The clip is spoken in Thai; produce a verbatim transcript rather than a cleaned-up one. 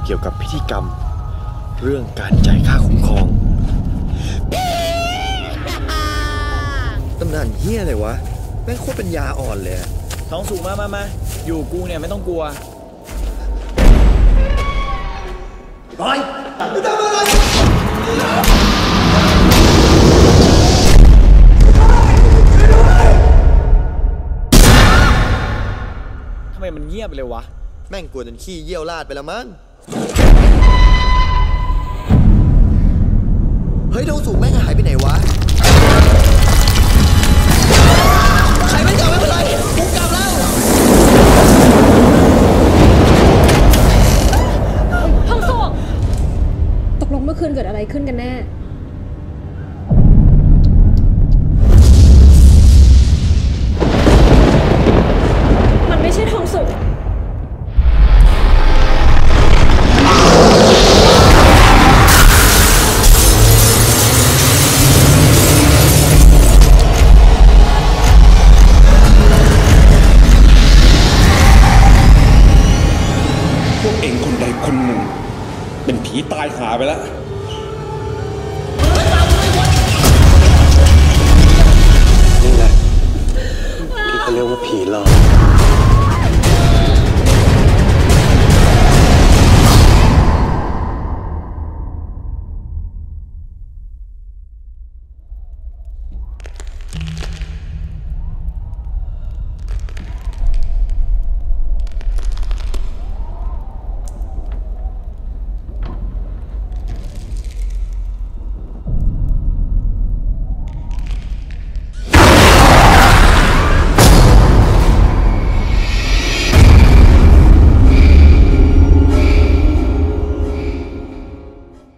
เกี่ยวกับพิธีกรรมเรื่องการจ่ายค่าคุ้มครองตำนานเฮี้ยอะไรวะแม่งโคตรเป็นยาอ่อนเลยท้องสูงมามามาอยู่กูเนี่ยไม่ต้องกลัวบอยไม่ทำอะไรทำไมมันเงียบไปเลยวะแม่งกลัวจนขี้เยี่ยวลาดไปแล้วมั้งเฮ้ยท้องสูงแม่งหายไปไหนวะใครไม่กลับไม่เป็นไรกูกลับแล้วท้องสูงตกลงเมื่อคืนเกิดอะไรขึ้นกันแน่มันไม่ใช่ท้องสูงเป็นผีตายหาไปแล้วนี่แหละที่เขาเรียกว่าผีหลอก